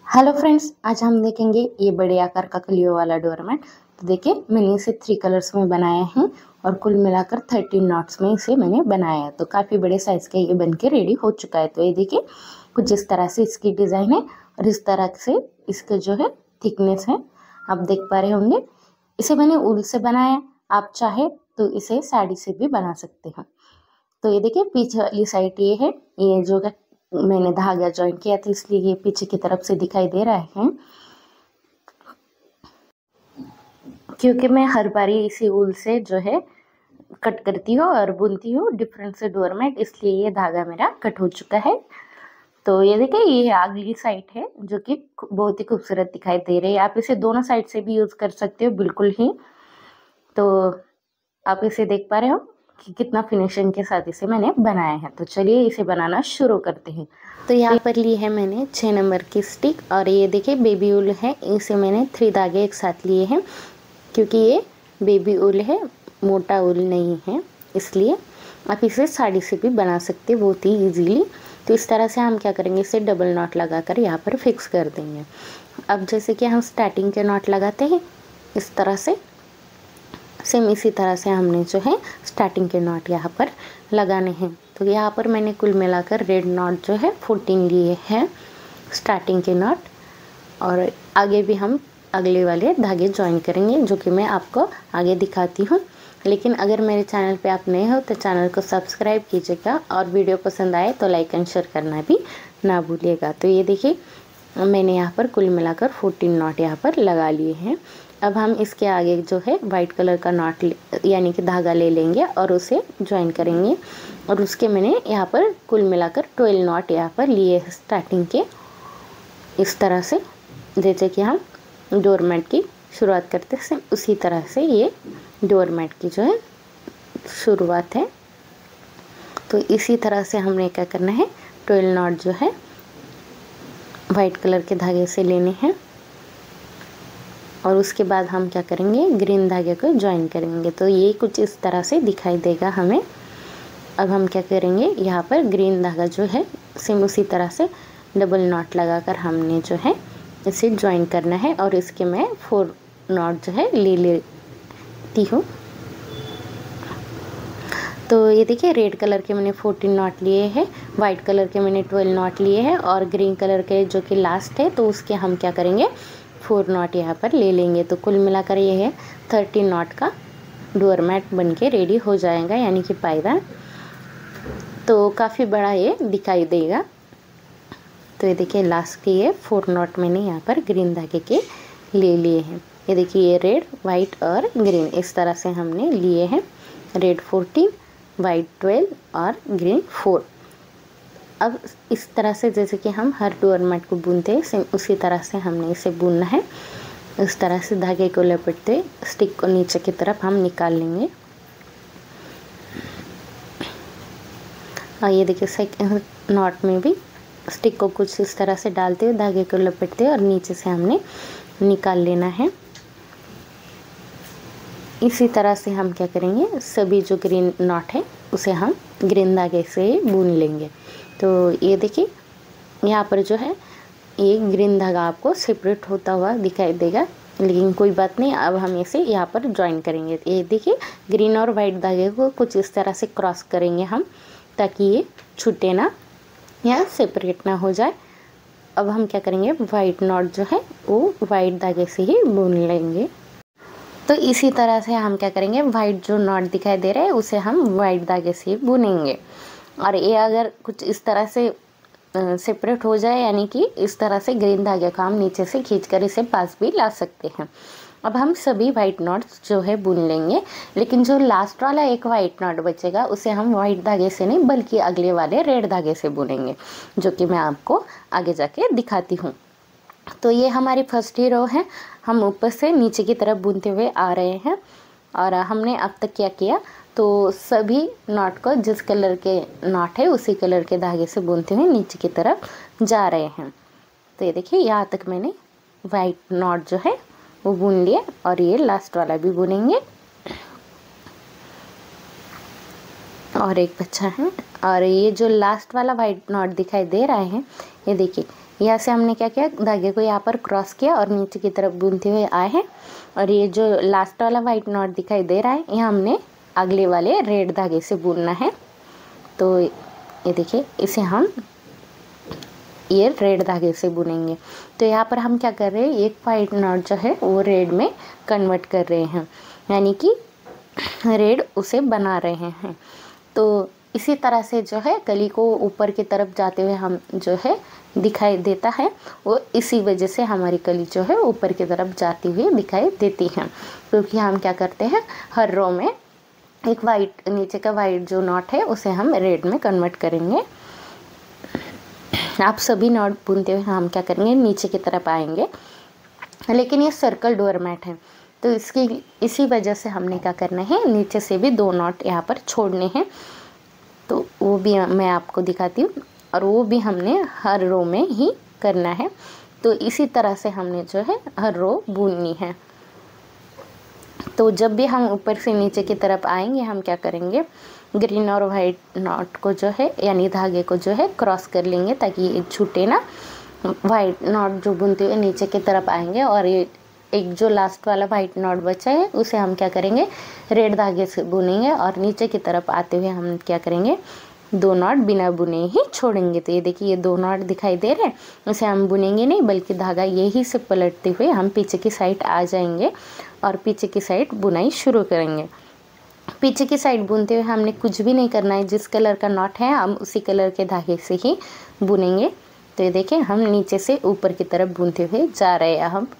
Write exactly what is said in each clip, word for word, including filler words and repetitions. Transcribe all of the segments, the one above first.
Hello friends, आज हम देखेंगे ये बड़े आकार का कलियों वाला डोरमेट। तो देखिए, मैंने इसे थ्री कलर्स में बनाया है और कुल मिलाकर थर्टीन नॉट्स में इसे मैंने बनाया है। तो काफ़ी बड़े साइज़ का ये बन के रेडी हो चुका है। तो ये देखिए, कुछ इस तरह से इसकी डिज़ाइन है और इस तरह से इसका जो है थिकनेस है, आप देख पा रहे होंगे। इसे मैंने ऊल से बनाया, आप चाहे तो इसे साड़ी से भी बना सकते हैं। तो ये देखिए, पीछे वाली साइड ये है, ये जो मैंने धागा ज्वाइन किया था इसलिए ये पीछे की तरफ से दिखाई दे रहा है, क्योंकि मैं हर बारी इसी ऊल से जो है कट करती हूँ और बुनती हूँ डिफरेंट से डोरमेट, इसलिए ये धागा मेरा कट हो चुका है। तो ये देखिए, ये अगली साइड है जो कि बहुत ही खूबसूरत दिखाई दे रही है। आप इसे दोनों साइड से भी यूज़ कर सकते हो बिल्कुल ही। तो आप इसे देख पा रहे हो कि कितना फिनिशिंग के साथ इसे मैंने बनाया है। तो चलिए इसे बनाना शुरू करते हैं। तो यहाँ पर ली है मैंने छः नंबर की स्टिक और ये देखिए बेबी ऊल है, इसे मैंने थ्री धागे एक साथ लिए हैं क्योंकि ये बेबी ऊल है, मोटा ऊल नहीं है, इसलिए आप इसे साड़ी से भी बना सकते हैं बहुत ही ईजीली। तो इस तरह से हम क्या करेंगे, इसे डबल नॉट लगाकर यहाँ पर फिक्स कर देंगे। अब जैसे कि हम स्टार्टिंग के नॉट लगाते हैं इस तरह से, सेम इसी तरह से हमने जो है स्टार्टिंग के नॉट यहाँ पर लगाने हैं। तो यहाँ पर मैंने कुल मिलाकर रेड नॉट जो है फोर्टीन लिए हैं स्टार्टिंग के नॉट, और आगे भी हम अगले वाले धागे ज्वाइन करेंगे जो कि मैं आपको आगे दिखाती हूँ। लेकिन अगर मेरे चैनल पे आप नए हो तो चैनल को सब्सक्राइब कीजिएगा और वीडियो पसंद आए तो लाइक एंड शेयर करना भी ना भूलिएगा। तो ये देखिए, मैंने यहाँ पर कुल मिलाकर फोर्टीन नॉट यहाँ पर लगा लिए हैं। अब हम इसके आगे जो है वाइट कलर का नॉट यानी कि धागा ले लेंगे और उसे ज्वाइन करेंगे, और उसके मैंने यहाँ पर कुल मिलाकर ट्वेल्व नॉट यहाँ पर लिए स्टार्टिंग के, इस तरह से जैसे कि हम डोरमेट की शुरुआत करते हैं उसी तरह से ये डोरमेट की जो है शुरुआत है। तो इसी तरह से हमने क्या करना है, ट्वेल्व नॉट जो है वाइट कलर के धागे से लेने हैं और उसके बाद हम क्या करेंगे, ग्रीन धागे को ज्वाइन करेंगे। तो ये कुछ इस तरह से दिखाई देगा हमें। अब हम क्या करेंगे, यहाँ पर ग्रीन धागा जो है सेम उसी तरह से डबल नॉट लगाकर हमने जो है इसे ज्वाइन करना है, और इसके मैं फोर नॉट जो है ले लेती हूँ। तो ये देखिए, रेड कलर के मैंने फोर्टीन नॉट लिए हैं, वाइट कलर के मैंने ट्वेल्व नॉट लिए हैं, और ग्रीन कलर के जो कि लास्ट है तो उसके हम क्या करेंगे, फोर नॉट यहाँ पर ले लेंगे। तो कुल मिलाकर ये है थर्टी नॉट का डोरमेट बन के रेडी हो जाएगा, यानी कि पायदान। तो काफ़ी बड़ा ये दिखाई देगा। तो ये देखिए, लास्ट के ये फोर नॉट मैंने यहाँ पर ग्रीन धागे के ले लिए हैं। ये देखिए, ये रेड, वाइट और ग्रीन इस तरह से हमने लिए हैं, रेड फोर्टीन, वाइट ट्वेल्व और ग्रीन फोर। अब इस तरह से जैसे कि हम हर डोरमेट को बुनते हैं सेम उसी तरह से हमने इसे बुनना है। इस तरह से धागे को लपेटते स्टिक को नीचे की तरफ हम निकाल लेंगे। और ये देखिए, सेकंड नॉट में भी स्टिक को कुछ इस तरह से डालते हुए धागे को लपेटते और नीचे से हमने निकाल लेना है। इसी तरह से हम क्या करेंगे, सभी जो ग्रीन नॉट है उसे हम ग्रीन धागे से बुन लेंगे। तो ये देखिए, यहाँ पर जो है ये ग्रीन धागा आपको सेपरेट होता हुआ दिखाई देगा, लेकिन कोई बात नहीं, अब हम इसे यहाँ पर ज्वाइन करेंगे। ये देखिए, ग्रीन और वाइट धागे को कुछ इस तरह से क्रॉस करेंगे हम, ताकि ये छूटे ना या सेपरेट ना हो जाए। अब हम क्या करेंगे, वाइट नॉट जो है वो वाइट धागे से ही बुन लेंगे। तो इसी तरह से हम क्या करेंगे, वाइट जो नॉट दिखाई दे रहा है उसे हम वाइट धागे से बुनेंगे। और ये अगर कुछ इस तरह से सेपरेट हो जाए, यानी कि इस तरह से ग्रीन धागे को हम नीचे से खींचकर इसे पास भी ला सकते हैं। अब हम सभी वाइट नॉट्स जो है बुन लेंगे, लेकिन जो लास्ट वाला एक वाइट नॉट बचेगा उसे हम वाइट धागे से नहीं बल्कि अगले वाले रेड धागे से बुनेंगे, जो कि मैं आपको आगे जाके दिखाती हूँ। तो ये हमारी फर्स्ट ही रो है, हम ऊपर से नीचे की तरफ बुनते हुए आ रहे हैं। और हमने अब तक क्या किया, तो सभी नॉट को जिस कलर के नॉट है उसी कलर के धागे से बुनते हुए नीचे की तरफ जा रहे हैं। तो ये देखिए, यहाँ तक मैंने वाइट नॉट जो है वो बुन लिया, और ये लास्ट वाला भी बुनेंगे, और एक बच्चा है। और ये जो लास्ट वाला वाइट नॉट दिखाई दे रहा है, ये देखिए, यहाँ से हमने क्या किया, धागे को यहाँ पर क्रॉस किया और नीचे की तरफ बुनते हुए आए हैं। और ये जो लास्ट वाला वाइट नॉट दिखाई दे रहा है, यहाँ हमने अगले वाले रेड धागे से बुनना है। तो ये देखिए, इसे हम ये रेड धागे से बुनेंगे। तो यहाँ पर हम क्या कर रहे हैं, एक वाइट नॉट जो है वो रेड में कन्वर्ट कर रहे हैं, यानी कि रेड उसे बना रहे हैं। तो इसी तरह से जो है कली को ऊपर की तरफ जाते हुए हम जो है दिखाई देता है, वो इसी वजह से हमारी कली जो है ऊपर की तरफ जाती हुई दिखाई देती है। क्योंकि हम क्या करते हैं, हर रो में एक वाइट, नीचे का वाइट जो नॉट है उसे हम रेड में कन्वर्ट करेंगे। आप सभी नॉट बुनते हुए हम क्या करेंगे, नीचे की तरफ आएंगे। लेकिन ये सर्कल डोर मैट है, तो इसकी इसी वजह से हमने क्या करना है, नीचे से भी दो नॉट यहाँ पर छोड़ने हैं। तो वो भी मैं आपको दिखाती हूँ, और वो भी हमने हर रो में ही करना है। तो इसी तरह से हमने जो है हर रो बुननी है। तो जब भी हम ऊपर से नीचे की तरफ आएंगे, हम क्या करेंगे, ग्रीन और वाइट नॉट को जो है, यानी धागे को जो है क्रॉस कर लेंगे, ताकि ये छूटे ना। वाइट नॉट जो बुनते हुए नीचे की तरफ आएंगे, और ये एक जो लास्ट वाला वाइट नॉट बचा है उसे हम क्या करेंगे, रेड धागे से बुनेंगे। और नीचे की तरफ आते हुए हम क्या करेंगे, दो नॉट बिना बुने ही छोड़ेंगे। तो ये देखिए, ये दो नॉट दिखाई दे रहे हैं, उसे हम बुनेंगे नहीं, बल्कि धागा यही से पलटते हुए हम पीछे की साइड आ जाएंगे और पीछे की साइड बुनाई शुरू करेंगे। पीछे की साइड बुनते हुए हमने कुछ भी नहीं करना है, जिस कलर का नॉट है हम उसी कलर के धागे से ही बुनेंगे। तो ये देखिए, हम नीचे से ऊपर की तरफ बुनते हुए जा रहे हैं। हम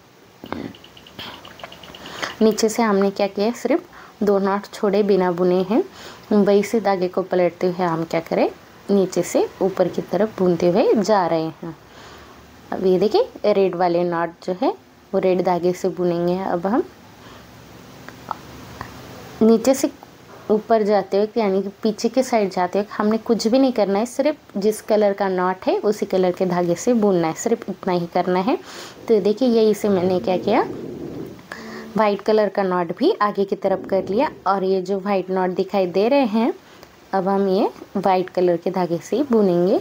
नीचे से हमने क्या किया, सिर्फ दो नॉट छोड़े बिना बुने हैं। वही से धागे को पलटते हुए हम क्या करें, नीचे से ऊपर की तरफ बुनते हुए जा रहे हैं। अब ये देखिए, रेड वाले नॉट जो है वो रेड धागे से बुनेंगे। अब हम नीचे से ऊपर जाते हुए, यानी कि पीछे की साइड जाते हुए हमने कुछ भी नहीं करना है, सिर्फ जिस कलर का नॉट है उसी कलर के धागे से बुनना है, सिर्फ इतना ही करना है। तो देखिए, यही से मैंने क्या किया, वाइट कलर का नॉट भी आगे की तरफ कर लिया। और ये जो वाइट नॉट दिखाई दे रहे हैं, अब हम ये वाइट कलर के धागे से बुनेंगे।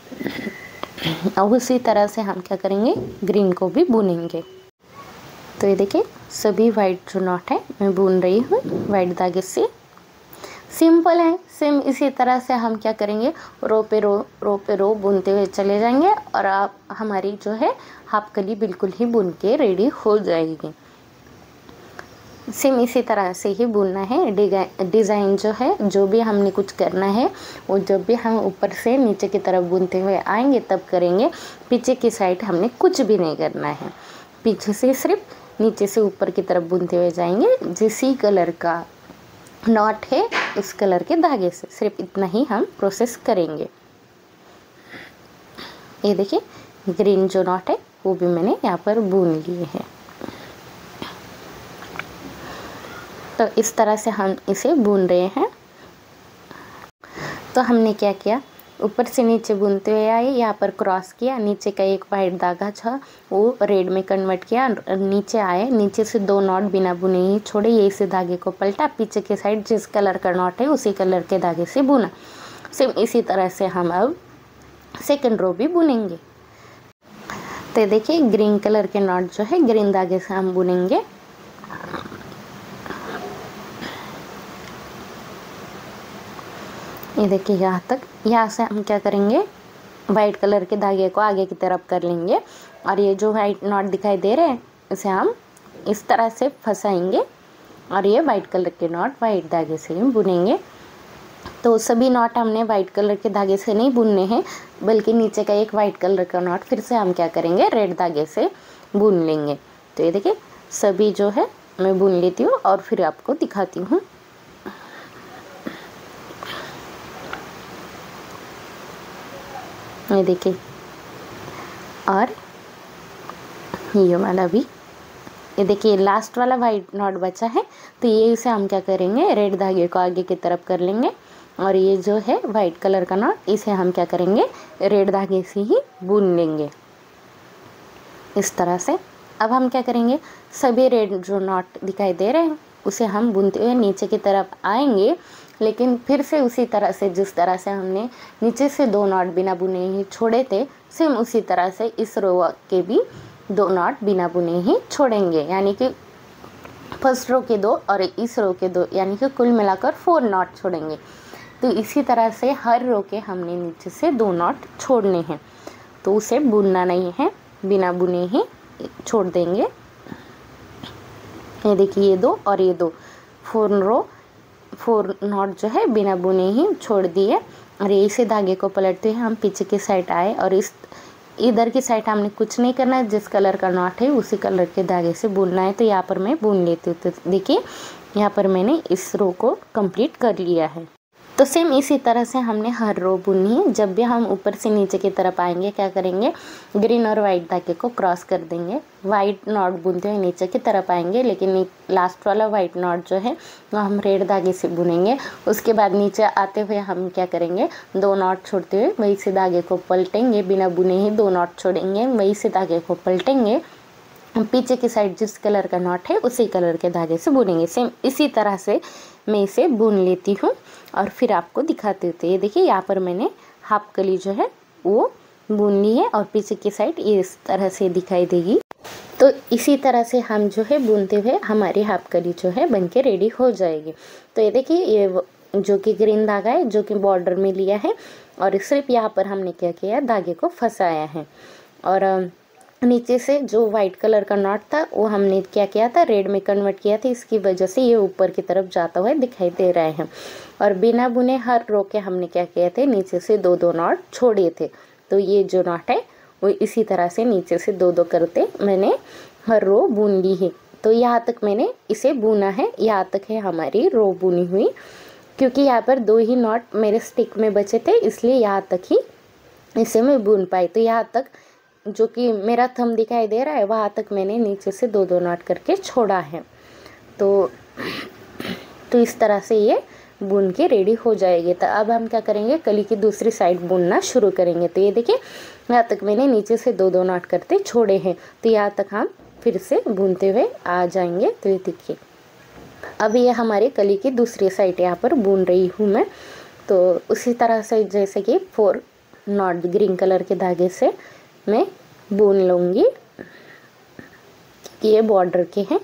और उसी तरह से हम क्या करेंगे, ग्रीन को भी बुनेंगे। तो ये देखिए, सभी वाइट जो नॉट है मैं बुन रही हूँ वाइट धागे से। सिंपल है, सेम इसी तरह से हम क्या करेंगे, रो पे रो रो पे रो बुनते हुए चले जाएंगे, और आप हमारी जो है हाफ कली बिल्कुल ही बुन के रेडी हो जाएगी। सेम इसी तरह से ही बुनना है। डिज़ाइन जो है, जो भी हमने कुछ करना है, वो जब भी हम ऊपर से नीचे की तरफ बुनते हुए आएंगे तब करेंगे। पीछे की साइड हमने कुछ भी नहीं करना है, पीछे से सिर्फ नीचे से ऊपर की तरफ बुनते हुए जाएंगे। जिस कलर का नॉट है उस कलर के धागे से, सिर्फ इतना ही हम प्रोसेस करेंगे। ये देखिए, ग्रीन जो नॉट है वो भी मैंने यहाँ पर बुन लिए हैं। तो इस तरह से हम इसे बुन रहे हैं। तो हमने क्या किया, ऊपर से नीचे बुनते हुए आए, यहाँ पर क्रॉस किया, नीचे का एक वाइट धागा था वो रेड में कन्वर्ट किया, नीचे आए, नीचे से दो नॉट बिना बुने ही छोड़े, यही से धागे को पलटा, पीछे के साइड जिस कलर का नॉट है उसी कलर के धागे से बुना। सेम इसी तरह से हम अब सेकंड रो भी बुनेंगे। तो देखिए, ग्रीन कलर के नॉट जो है ग्रीन धागे से हम बुनेंगे। ये देखिए, यहाँ तक, यहाँ से हम क्या करेंगे, वाइट कलर के धागे को आगे की तरफ कर लेंगे, और ये जो वाइट नॉट दिखाई दे रहे हैं इसे हम इस तरह से फंसाएंगे, और ये वाइट कलर के नॉट वाइट धागे से ही बुनेंगे। तो सभी नॉट हमने वाइट कलर के धागे से नहीं बुनने हैं, बल्कि नीचे का एक वाइट कलर का नॉट फिर से हम क्या करेंगे, रेड धागे से बुन लेंगे। तो ये देखिए, सभी जो है मैं बुन लेती हूँ और फिर आपको दिखाती हूँ। ये देखिए, और ये वाला भी, ये देखिए लास्ट वाला वाइट नॉट बचा है, तो ये इसे हम क्या करेंगे, रेड धागे को आगे की तरफ कर लेंगे, और ये जो है वाइट कलर का नॉट इसे हम क्या करेंगे, रेड धागे से ही बुन लेंगे इस तरह से। अब हम क्या करेंगे, सभी रेड जो नॉट दिखाई दे रहे हैं उसे हम बुनते हुए नीचे की तरफ आएंगे। लेकिन फिर से उसी तरह से जिस तरह से हमने नीचे से दो नॉट बिना बुने ही छोड़े थे, सेम उसी तरह से इस रो के भी दो नॉट बिना बुने ही छोड़ेंगे, यानी कि फर्स्ट रो के दो और इस रो के दो, यानी कि कुल मिलाकर फोर नॉट छोड़ेंगे। तो इसी तरह से हर रो के हमने नीचे से दो नॉट छोड़ने हैं, तो उसे बुनना नहीं है, बिना बुने ही छोड़ देंगे। ये देखिए ये दो और ये दो, फोर रो फोर नॉट जो है बिना बुने ही छोड़ दिए। और इसी धागे को पलटते हुए हम पीछे की साइड आए और इस इधर की साइड हमने कुछ नहीं करना है, जिस कलर का नॉट है उसी कलर के धागे से बुनना है। तो यहाँ पर मैं बुन लेती हूँ। तो देखिए यहाँ पर मैंने इस रो को कंप्लीट कर लिया है। तो सेम इसी तरह से हमने हर रो बुनी है। जब भी हम ऊपर से नीचे की तरफ आएंगे क्या करेंगे, ग्रीन और वाइट धागे को क्रॉस कर देंगे, वाइट नॉट बुनते हुए नीचे की तरफ आएंगे, लेकिन लास्ट वाला वाइट नॉट जो है वो हम रेड धागे से बुनेंगे। उसके बाद नीचे आते हुए हम क्या करेंगे, दो नॉट छोड़ते हुए वही से धागे को पलटेंगे, बिना बुने ही दो नॉट छोड़ेंगे, वही से धागे को पलटेंगे, पीछे की साइड जिस कलर का नॉट है उसी कलर के धागे से बुनेंगे। सेम इसी तरह से मैं इसे बुन लेती हूँ और फिर आपको दिखाती हूँ। तो ये देखिए यहाँ पर मैंने हाफ कली जो है वो बुन ली है और पीछे की साइड ये इस तरह से दिखाई देगी। तो इसी तरह से हम जो है बुनते हुए हमारी हाफ कली जो है बनके रेडी हो जाएगी। तो ये देखिए ये जो कि ग्रीन धागा है जो कि बॉर्डर में लिया है और सिर्फ यहाँ पर हमने क्या किया, धागे को फंसाया है। और नीचे से जो वाइट कलर का नॉट था वो हमने क्या किया था, रेड में कन्वर्ट किया था, इसकी वजह से ये ऊपर की तरफ जाता हुआ दिखाई दे रहा है। और बिना बुने हर रो के हमने क्या किया थे, नीचे से दो दो नॉट छोड़े थे। तो ये जो नॉट है वो इसी तरह से नीचे से दो दो करते मैंने हर रो बुन ली है। तो यहाँ तक मैंने इसे बुना है, यहाँ तक है हमारी रो बुनी हुई। क्योंकि यहाँ पर दो ही नॉट मेरे स्टिक में बचे थे इसलिए यहाँ तक ही इसे मैं बुन पाई। तो यहाँ तक जो कि मेरा थंब दिखाई दे रहा है वहाँ तक मैंने नीचे से दो दो नॉट करके छोड़ा है। तो तो इस तरह से ये बुन के रेडी हो जाएगी। तो अब हम क्या करेंगे, कली की दूसरी साइड बुनना शुरू करेंगे। तो ये देखिए यहाँ तक मैंने नीचे से दो दो नॉट करते छोड़े हैं, तो यहाँ तक हम फिर से बुनते हुए आ जाएंगे। तो ये देखिए अब ये हमारी कली की दूसरी साइड यहाँ पर बुन रही हूँ मैं। तो उसी तरह से जैसे कि फोर नॉट ग्रीन कलर के धागे से मैं बुन लूँगी कि ये बॉर्डर के हैं।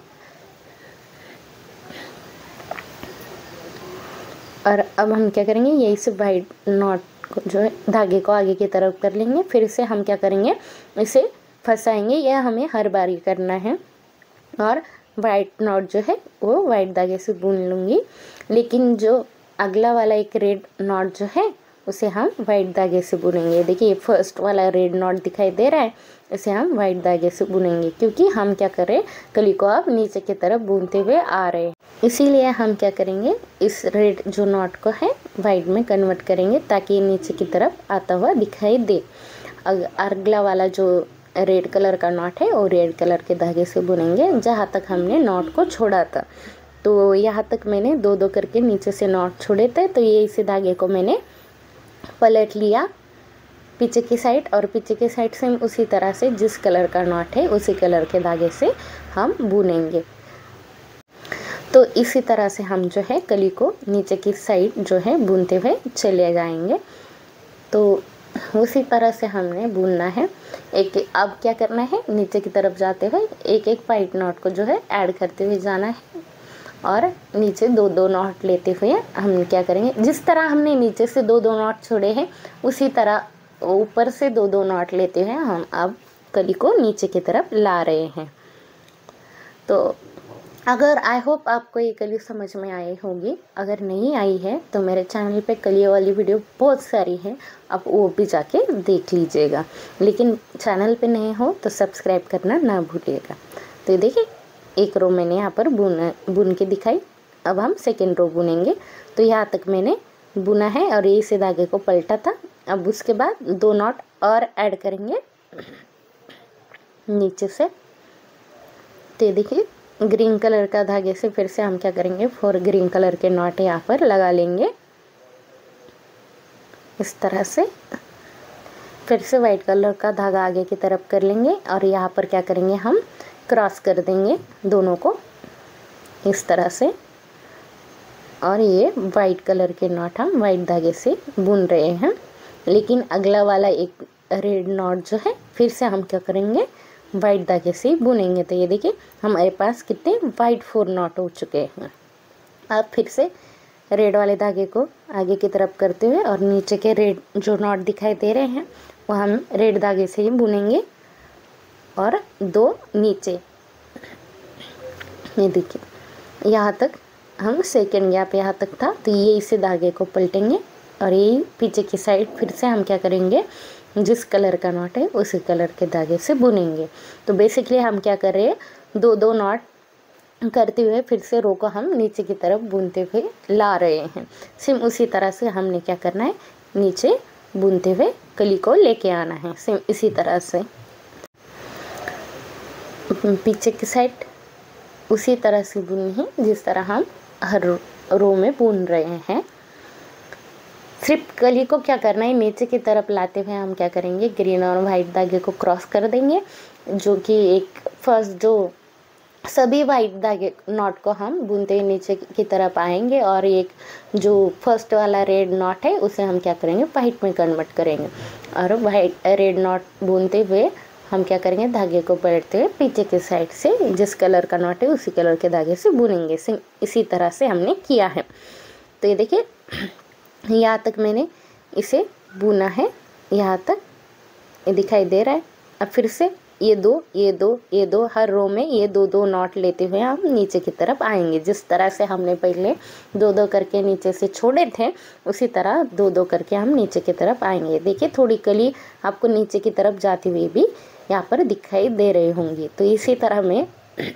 और अब हम क्या करेंगे, यही से वाइट नॉट को जो है धागे को आगे की तरफ कर लेंगे, फिर से हम क्या करेंगे इसे फंसाएंगे। यह हमें हर बार ही करना है। और वाइट नॉट जो है वो वाइट धागे से बुन लूँगी, लेकिन जो अगला वाला एक रेड नॉट जो है उसे हम वाइट धागे से बुनेंगे। देखिए फर्स्ट वाला रेड नॉट दिखाई दे रहा है, इसे हम वाइट धागे से बुनेंगे क्योंकि हम क्या कर रहे हैं, कली को अब नीचे की तरफ बुनते हुए आ रहे हैं। इसीलिए हम क्या करेंगे, इस रेड जो नॉट को है वाइट में कन्वर्ट करेंगे ताकि ये नीचे की तरफ आता हुआ दिखाई दे। अगला वाला जो रेड कलर का नॉट है वो रेड कलर के धागे से बुनेंगे जहाँ तक हमने नॉट को छोड़ा था। तो यहाँ तक मैंने दो दो करके नीचे से नॉट छोड़े थे। तो ये इसी धागे को मैंने पलट लिया पीछे की साइड, और पीछे की साइड से उसी तरह से जिस कलर का नॉट है उसी कलर के धागे से हम बुनेंगे। तो इसी तरह से हम जो है कली को नीचे की साइड जो है बुनते हुए चले जाएंगे। तो उसी तरह से हमने बुनना है। एक अब क्या करना है, नीचे की तरफ जाते हुए एक एक वाइट नॉट को जो है ऐड करते हुए जाना है और नीचे दो दो नॉट लेते हुए हम क्या करेंगे, जिस तरह हमने नीचे से दो दो नॉट छोड़े हैं उसी तरह ऊपर से दो दो नॉट लेते हुए हम अब कली को नीचे की तरफ ला रहे हैं। तो अगर आई होप आपको ये कली समझ में आई होगी। अगर नहीं आई है तो मेरे चैनल पे कलियों वाली वीडियो बहुत सारी है, आप वो भी जाके देख लीजिएगा। लेकिन चैनल पे नहीं हो तो सब्सक्राइब करना ना भूलिएगा। तो देखिए एक रो मैंने यहाँ पर बुन बुन के दिखाई। अब हम सेकेंड रो बुनेंगे। तो यहाँ तक मैंने बुना है और ये से धागे को पलटा था। अब उसके बाद दो नॉट और ऐड करेंगे नीचे से। तो देखिए ग्रीन कलर का धागे से फिर से हम क्या करेंगे, फोर ग्रीन कलर के नॉट यहाँ पर लगा लेंगे इस तरह से। फिर से वाइट कलर का धागा आगे की तरफ कर लेंगे और यहाँ पर क्या करेंगे, हम क्रॉस कर देंगे दोनों को इस तरह से। और ये वाइट कलर के नॉट हम वाइट धागे से बुन रहे हैं। लेकिन अगला वाला एक रेड नॉट जो है फिर से हम क्या करेंगे, वाइट धागे से बुनेंगे। तो ये देखिए हमारे पास कितने वाइट फोर नॉट हो चुके हैं। अब फिर से रेड वाले धागे को आगे की तरफ करते हुए और नीचे के रेड जो नॉट दिखाई दे रहे हैं वो हम रेड धागे से ही बुनेंगे और दो नीचे। ये देखिए यहाँ तक हम सेकेंड गैप यहाँ तक था, तो ये इसे धागे को पलटेंगे और ये पीछे की साइड फिर से हम क्या करेंगे, जिस कलर का नॉट है उसी कलर के धागे से बुनेंगे। तो बेसिकली हम क्या कर रहे हैं, दो दो नॉट करते हुए फिर से रो को हम नीचे की तरफ बुनते हुए ला रहे हैं। सेम उसी तरह से हमने क्या करना है, नीचे बुनते हुए कली को लेके आना है। सेम इसी तरह से पीछे की साइड उसी तरह से बुनी है जिस तरह हम हर रो में बुन रहे हैं। सिर्फ कली को क्या करना है, नीचे की तरफ लाते हुए हम क्या करेंगे, ग्रीन और वाइट धागे को क्रॉस कर देंगे, जो कि एक फर्स्ट जो सभी वाइट धागे नॉट को हम बुनते हुए नीचे की तरफ आएंगे और एक जो फर्स्ट वाला रेड नॉट है उसे हम क्या करेंगे, वाइट में कन्वर्ट करेंगे और वाइट रेड नॉट बुनते हुए हम क्या करेंगे, धागे को पलटते हुए पीछे के साइड से जिस कलर का नॉट है उसी कलर के धागे से बुनेंगे। इसी तरह से हमने किया है। तो ये देखिए यहाँ तक मैंने इसे बुना है, यहाँ तक ये दिखाई दे रहा है। अब फिर से ये दो ये दो ये दो हर रो में ये दो दो नॉट लेते हुए हम नीचे की तरफ आएंगे। जिस तरह से हमने पहले दो दो करके नीचे से छोड़े थे उसी तरह दो दो करके हम नीचे की तरफ आएंगे। देखिए थोड़ी कली आपको नीचे की तरफ जाती हुई भी यहाँ पर दिखाई दे रही होंगी। तो इसी तरह मैं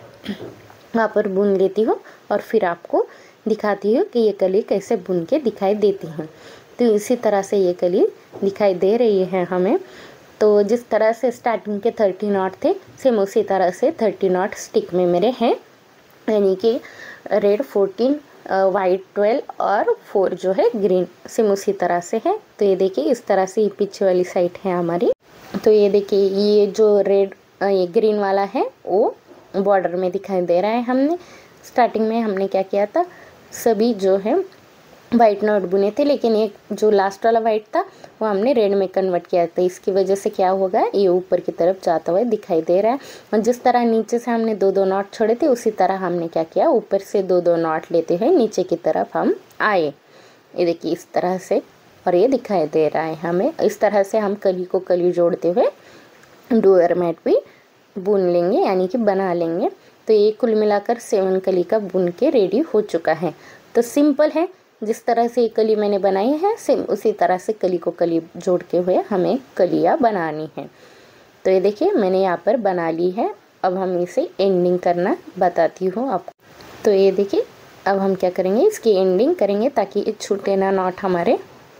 वहाँ पर बुन लेती हूँ और फिर आपको दिखाती हूँ कि ये कली कैसे बुन के दिखाई देती हैं। तो इसी तरह से ये कली दिखाई दे रही है हमें। तो जिस तरह से स्टार्टिंग के थर्टी नॉट थे सेम उसी तरह से थर्टी नॉट स्टिक में मेरे हैं, यानी कि रेड फोर्टीन, वाइट ट्वेल्व और फोर जो है ग्रीन, सेम उसी तरह से है। तो ये देखिए इस तरह से ये पीछे वाली साइड है हमारी। तो ये देखिए ये जो रेड ये ग्रीन वाला है वो बॉर्डर में दिखाई दे रहा है। हमने स्टार्टिंग में हमने क्या किया था, सभी जो है वाइट नॉट बुने थे, लेकिन एक जो लास्ट वाला वाइट था वो हमने रेड में कन्वर्ट किया था। इसकी वजह से क्या होगा, ये ऊपर की तरफ जाता हुआ दिखाई दे रहा है। और जिस तरह नीचे से हमने दो दो नॉट छोड़े थे उसी तरह हमने क्या किया, ऊपर से दो दो नॉट लेते हुए नीचे की तरफ हम आए। ये देखिए इस तरह से, और ये दिखाई दे रहा है हमें। इस तरह से हम कली को कली जोड़ते हुए डोर मैट भी बुन लेंगे, यानी कि बना लेंगे। तो ये कुल मिलाकर सेवन कली का बुन के रेडी हो चुका है। तो सिंपल है, जिस तरह से कली मैंने बनाई है सेम उसी तरह से कली को कली जोड़ के हुए हमें कलियाँ बनानी है। तो ये देखिए मैंने यहाँ पर बना ली है। अब हम इसे एंडिंग करना बताती हूँ आपको। तो ये देखिए अब हम क्या करेंगे, इसकी एंडिंग करेंगे ताकि ये छूटे ना नॉट हमारे।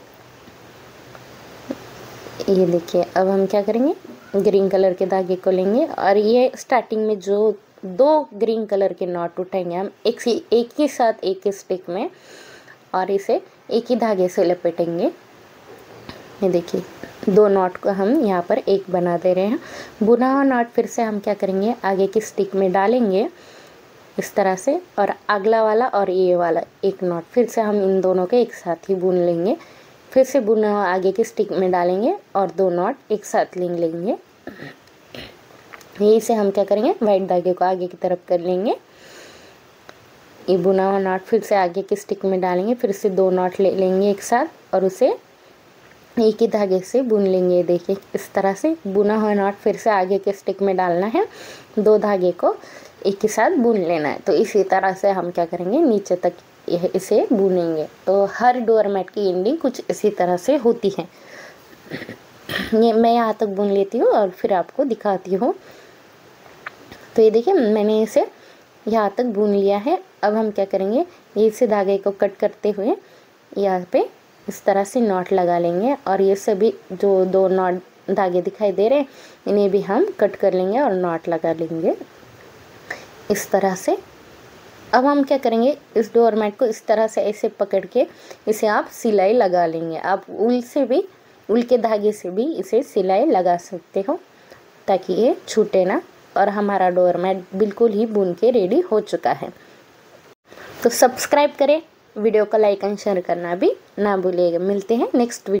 ये देखिए अब हम क्या करेंगे, ग्रीन कलर के धागे को लेंगे और ये स्टार्टिंग में जो दो ग्रीन कलर के नॉट उठाएंगे हम एक ही एक ही साथ एक ही स्टिक में, और इसे एक ही धागे से लपेटेंगे। ये देखिए दो नॉट को हम यहाँ पर एक बना दे रहे हैं। बुना हुआ नॉट फिर से हम क्या करेंगे, आगे की स्टिक में डालेंगे इस तरह से, और अगला वाला और ये वाला एक नॉट फिर से हम इन दोनों के एक साथ ही बुन लेंगे। फिर से बुना हुआ आगे की स्टिक में डालेंगे और दो नॉट एक साथ ले लेंगे। यही से हम क्या करेंगे, वाइट धागे को आगे की तरफ कर लेंगे। ये बुना हुआ नॉट फिर से आगे की स्टिक में डालेंगे, फिर से दो नॉट ले लेंगे एक साथ और उसे एक ही धागे से बुन लेंगे। देखिए इस तरह से बुना हुआ नॉट फिर से आगे के स्टिक में डालना है, दो धागे को एक ही साथ बुन लेना है। तो इसी तरह से हम क्या करेंगे, नीचे तक यह इसे बुनेंगे। तो हर डोर मैट की एंडिंग कुछ इसी तरह से होती है। ये मैं यहाँ तक बुन लेती हूँ और फिर आपको दिखाती हूँ। तो ये देखिए मैंने इसे यहाँ तक बुन लिया है। अब हम क्या करेंगे, इसे धागे को कट करते हुए यहाँ पे इस तरह से नॉट लगा लेंगे और ये सभी जो दो नॉट धागे दिखाई दे रहे हैं इन्हें भी हम कट कर लेंगे और नॉट लगा लेंगे इस तरह से। अब हम क्या करेंगे, इस डोर मैट को इस तरह से ऐसे पकड़ के इसे आप सिलाई लगा लेंगे। आप उल से भी उल के धागे से भी इसे सिलाई लगा सकते हो ताकि ये छूटे ना, और हमारा डोर मैट बिल्कुल ही बुन के रेडी हो चुका है। तो सब्सक्राइब करें, वीडियो को लाइक एंड शेयर करना भी ना भूलिएगा। मिलते हैं नेक्स्ट वीडियो।